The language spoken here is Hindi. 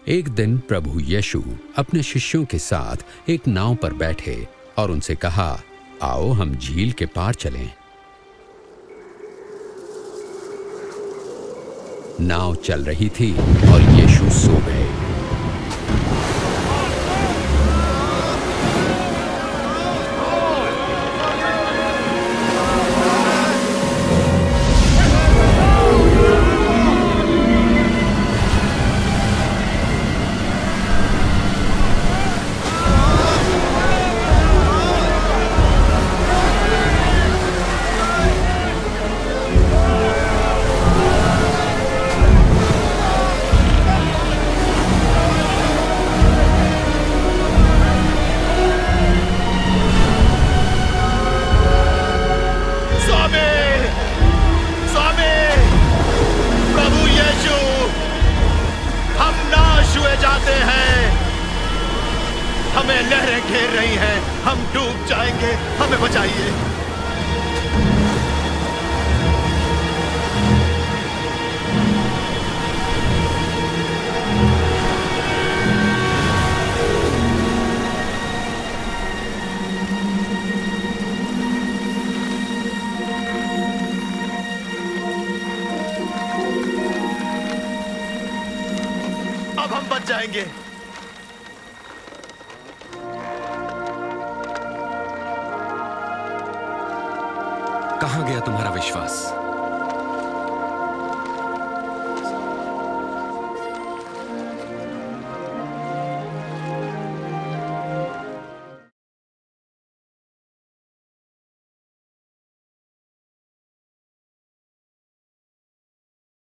एक दिन प्रभु यीशु अपने शिष्यों के साथ एक नाव पर बैठे और उनसे कहा, आओ हम झील के पार चलें। नाव चल रही थी और यीशु सो गए। हमें लहरें घेर रही हैं, हम डूब जाएंगे, हमें बचाइए। अब हम बच जाएंगे। कहां गया तुम्हारा विश्वास?